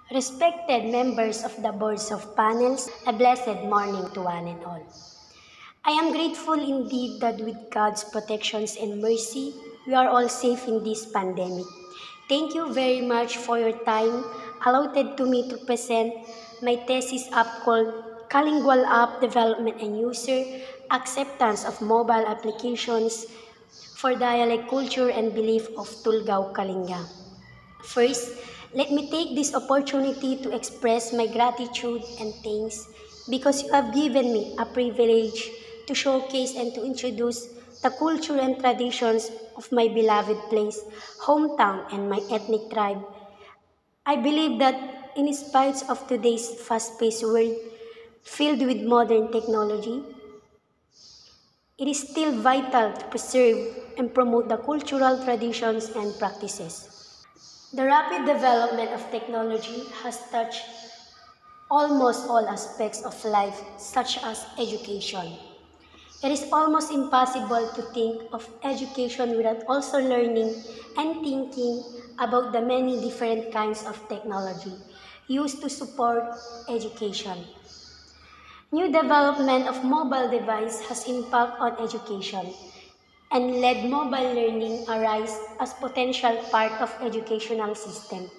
Respected members of the boards of panels, a blessed morning to one and all. I am grateful indeed that with God's protections and mercy, we are all safe in this pandemic. Thank you very much for your time allotted to me to present my thesis up called Kalingual App Development and User Acceptance of Mobile Applications for Dialect Culture and Belief of Tulgao Kalinga. First, let me take this opportunity to express my gratitude and thanks because you have given me a privilege to showcase and to introduce the culture and traditions of my beloved place, hometown, and my ethnic tribe. I believe that in spite of today's fast-paced world filled with modern technology, it is still vital to preserve and promote the cultural traditions and practices. The rapid development of technology has touched almost all aspects of life, such as education. It is almost impossible to think of education without also learning and thinking about the many different kinds of technology used to support education. New development of mobile device has impact on education and led mobile learning arise as potential part of educational system.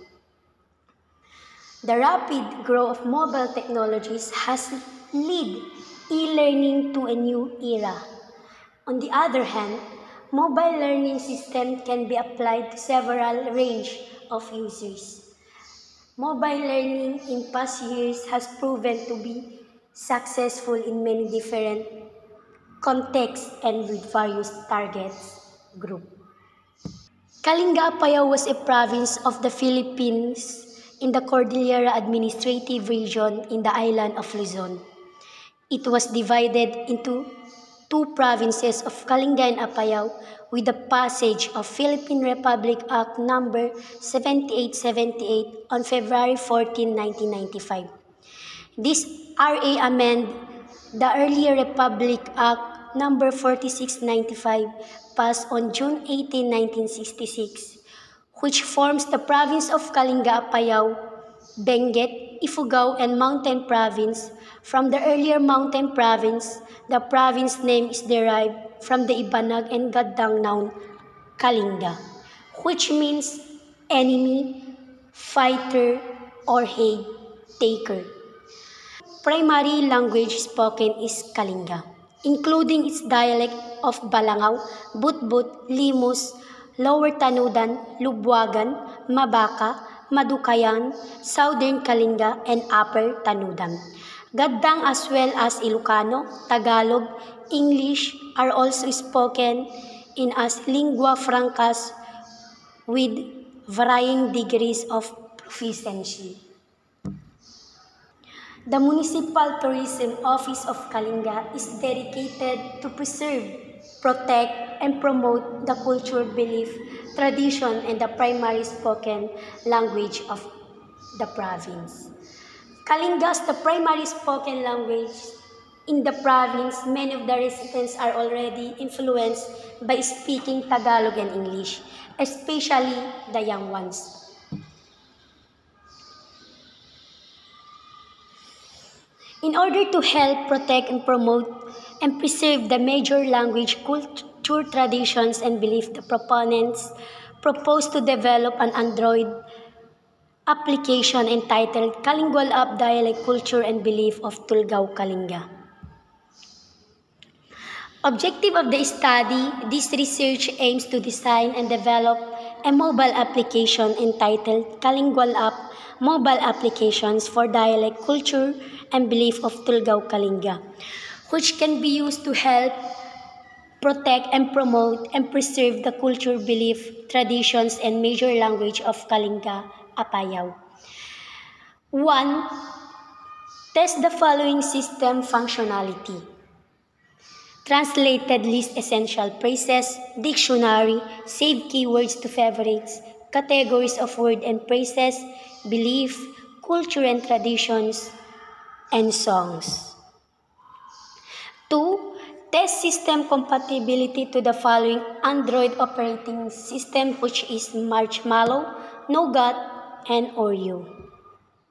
The rapid growth of mobile technologies has led e-learning to a new era. On the other hand, mobile learning system can be applied to several range of users. Mobile learning in past years has proven to be successful in many different contexts and with various targets group. Kalinga Apayao was a province of the Philippines in the Cordillera Administrative Region in the island of Luzon. It was divided into two provinces of Kalinga and Apayao with the passage of Philippine Republic Act No. 7878 on February 14, 1995. This RA amend the earlier Republic Act No. 4695 passed on June 18, 1966, which forms the province of Kalinga Apayao, Benguet, Ifugao, and Mountain Province. From the earlier Mountain Province, the province name is derived from the Ibanag and Gaddang noun Kalinga, which means enemy, fighter, or hate taker. Primary language spoken is Kalinga, including its dialect of Balangao, Butbut, Limus, Lower Tanudan, Lubwagan, Mabaka, Madukayan, Southern Kalinga, and Upper Tanudan. Gaddang as well as Ilocano, Tagalog, English are also spoken in as lingua francas with varying degrees of proficiency. The Municipal Tourism Office of Kalinga is dedicated to preserve, protect, and promote the culture, belief, tradition, and the primary spoken language of the province. Kalinga is the primary spoken language in the province. Many of the residents are already influenced by speaking Tagalog and English, especially the young ones. In order to help protect and promote and preserve the major language, culture, traditions, and belief, the proponents propose to develop an Android application entitled Kalingual App Dialect Culture and Belief of Tulgao Kalinga. Objective of the study, this research aims to design and develop a mobile application entitled Kalingual App Mobile Applications for Dialect Culture and Belief of Tulgao Kalinga, which can be used to help protect and promote and preserve the culture, belief, traditions, and major language of Kalinga Apayao. 1. Test the following system functionality. Translated list essential phrases, dictionary, save keywords to favorites, categories of word and phrases, belief, culture and traditions, and songs. 2. Test system compatibility to the following Android operating system, which is Marshmallow, Nougat, and Oreo.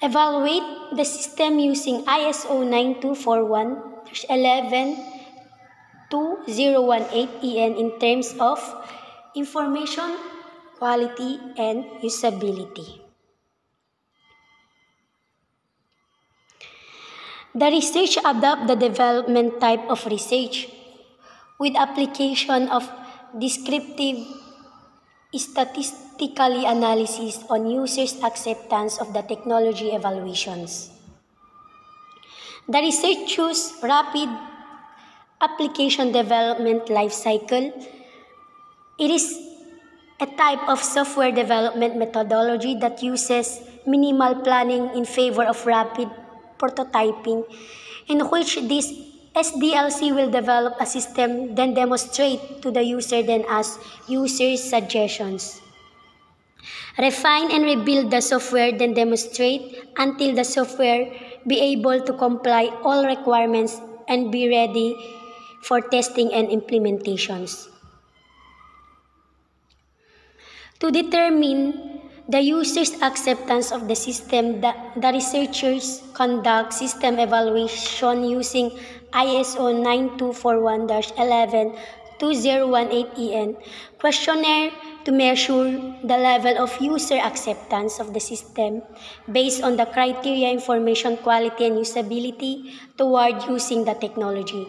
Evaluate the system using ISO 9241-11-2018 in terms of information, quality, and usability. The research adopts the development type of research with application of descriptive statistically analysis on users' acceptance of the technology evaluations. The research chooses rapid application development life cycle. It is a type of software development methodology that uses minimal planning in favor of rapid prototyping, in which this SDLC will develop a system, then demonstrate to the user, then ask users' suggestions. Refine and rebuild the software, then demonstrate until the software be able to comply all requirements and be ready for testing and implementations. To determine the user's acceptance of the system, the researchers conduct system evaluation using ISO 9241-11-2018 questionnaire to measure the level of user acceptance of the system based on the criteria information quality and usability toward using the technology.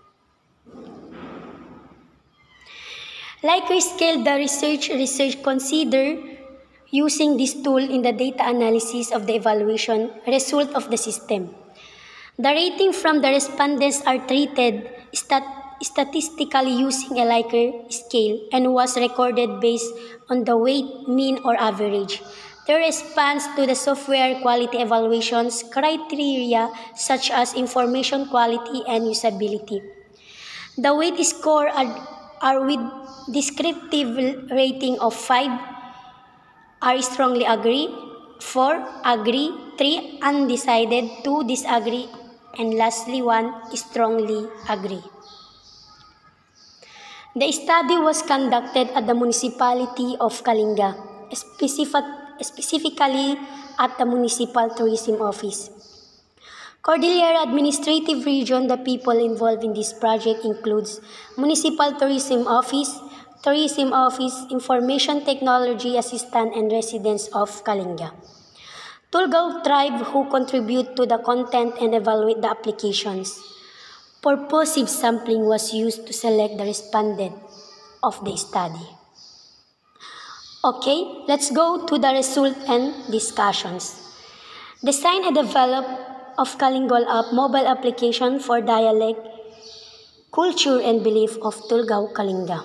Likely scale the research consider using this tool in the data analysis of the evaluation result of the system. The rating from the respondents are treated statistically using a Likert scale and was recorded based on the weight, mean, or average. The response to the software quality evaluations criteria such as information quality and usability. The weight score are with descriptive rating of 5 are strongly agree, 4 agree, 3 undecided, 2 disagree, and lastly 1 strongly agree. The study was conducted at the municipality of Kalinga, specifically at the Municipal Tourism Office. Cordillera Administrative Region, the people involved in this project includes Municipal Tourism Office, Information Technology Assistant, and residents of Kalinga. Tulgao tribe who contribute to the content and evaluate the applications. Purposive sampling was used to select the respondent of the study. Okay, let's go to the result and discussions. Design and develop of Kalingol app mobile application for dialect, culture, and belief of Tulgao Kalinga.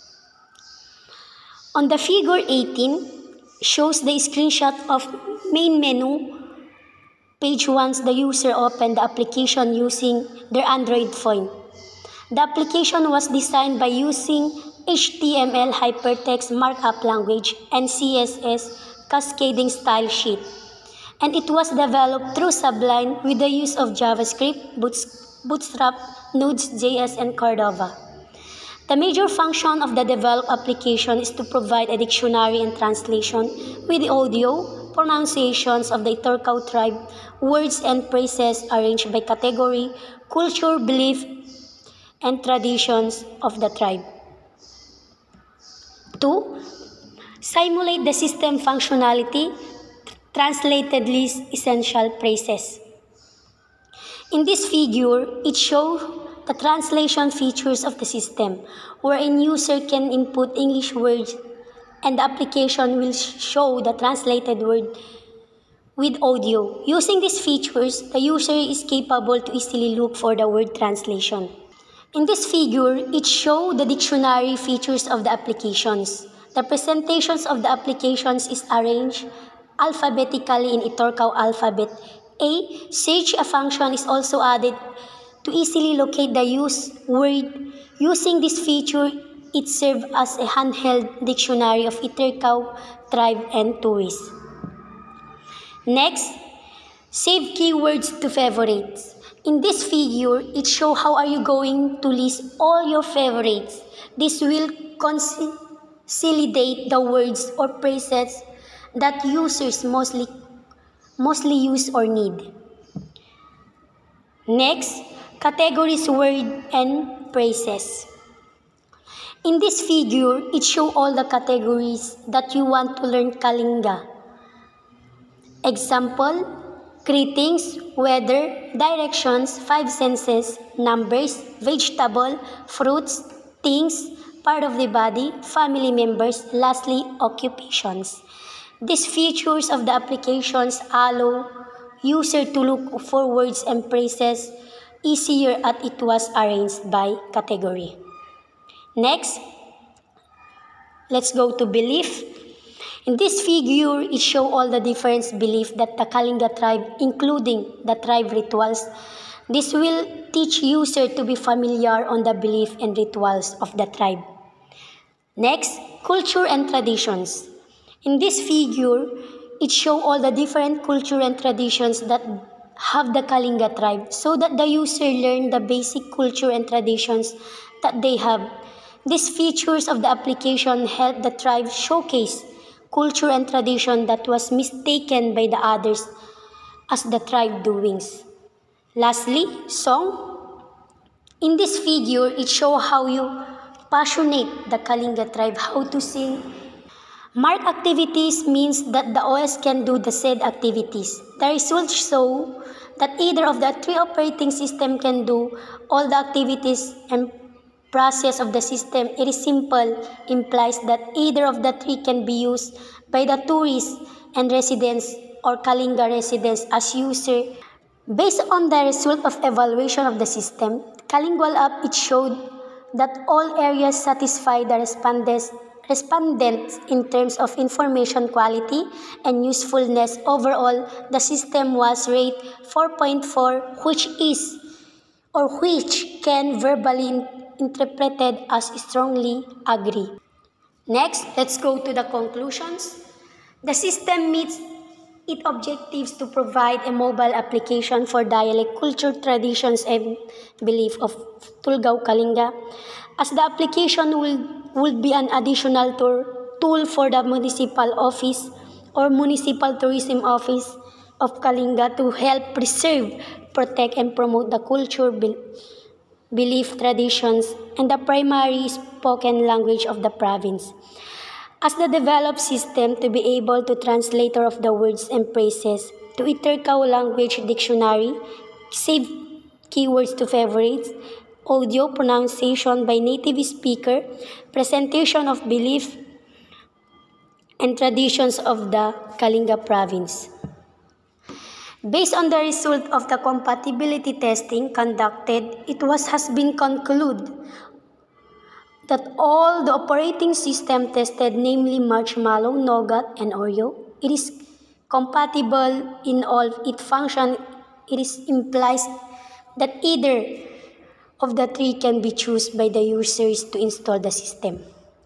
On the figure 18, shows the screenshot of main menu. Page once the user opened the application using their Android phone. The application was designed by using HTML hypertext markup language and CSS cascading style sheet. And it was developed through Sublime with the use of JavaScript, Bootstrap, Node.js, and Cordova. The major function of the developed application is to provide a dictionary and translation with audio, pronunciations of the Turkao tribe, words and phrases arranged by category, culture, belief, and traditions of the tribe. 2. Simulate the system functionality, translated list essential phrases. In this figure, it shows the translation features of the system, wherein user can input English words and the application will show the translated word with audio. Using these features, the user is capable to easily look for the word translation. In this figure, it shows the dictionary features of the applications. The presentations of the applications is arranged alphabetically in Iturkao alphabet. A search a function is also added to easily locate the used word. Using this feature, it serves as a handheld dictionary of Iturkao tribe and tourists. Next, save keywords to favorites. In this figure, it shows how are you going to list all your favorites. This will consolidate the words or phrases that users mostly use or need. Next, categories, word, and phrases. In this figure, it shows all the categories that you want to learn Kalinga. Example, greetings, weather, directions, five senses, numbers, vegetable, fruits, things, part of the body, family members, lastly, occupations. These features of the applications allow user to look for words and phrases easier as it was arranged by category. Next, let's go to belief. In this figure, it shows all the different beliefs that the Kalinga tribe, including the tribe rituals. This will teach user to be familiar on the belief and rituals of the tribe. Next, culture and traditions. In this figure, it shows all the different culture and traditions that have the Kalinga tribe so that the user learn the basic culture and traditions that they have. These features of the application help the tribe showcase culture and tradition that was mistaken by the others as the tribe doings. Lastly, song. In this figure, it shows how you passionate the Kalinga tribe how to sing. Mark activities means that the OS can do the said activities. The results show that either of the three operating system can do all the activities and process of the system. It is simple, implies that either of the three can be used by the tourists and residents or Kalinga residents as user. Based on the result of evaluation of the system, Kalingual app, it showed that all areas satisfy the respondents in terms of information quality and usefulness. Overall, the system was rated 4.4, which can verbally interpreted as strongly agree. Next, let's go to the conclusions. The system meets its objectives to provide a mobile application for dialect, culture, traditions, and belief of Tulgao Kalinga, as the application would be an additional tool for the municipal office or municipal tourism office of Kalinga to help preserve, protect, and promote the culture, belief, traditions, and the primary spoken language of the province. As the developed system to be able to translate of the words and phrases to Iterkao language dictionary, save keywords to favorites, audio pronunciation by native speaker, presentation of belief and traditions of the Kalinga province. Based on the result of the compatibility testing conducted, has been concluded that all the operating system tested, namely Marshmallow, Nougat, and Oreo, it is compatible in all its functions. It implies that either of the three can be chosen by the users to install the system.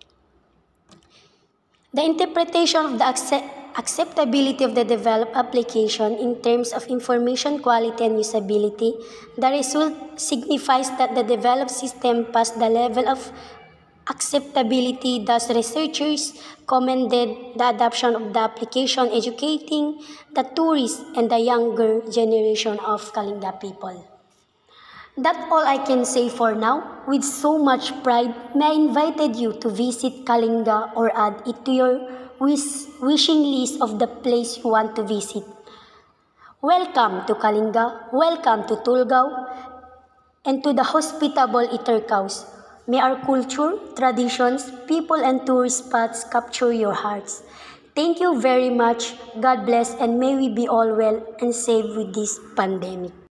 The interpretation of the acceptability of the developed application in terms of information quality and usability, the result signifies that the developed system passed the level of acceptability. Thus, researchers commended the adoption of the application, educating the tourists and the younger generation of Kalinga people. That's all I can say for now. With so much pride, may I invited you to visit Kalinga or add it to your wishing list of the place you want to visit. Welcome to Kalinga, welcome to Tulgao, and to the hospitable Iterkaos. May our culture, traditions, people, and tourist spots capture your hearts. Thank you very much. God bless, and may we be all well and safe with this pandemic.